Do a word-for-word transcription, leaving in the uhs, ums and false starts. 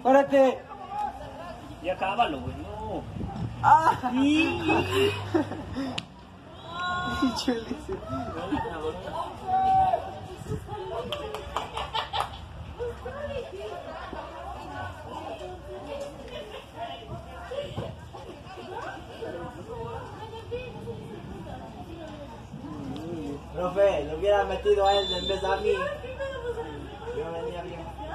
¡Párate! Y acábalo, güey, no. ¡Ah! Sí. Chulísimo. Profe, lo hubiera metido a él en vez de a mí. Yo venía bien.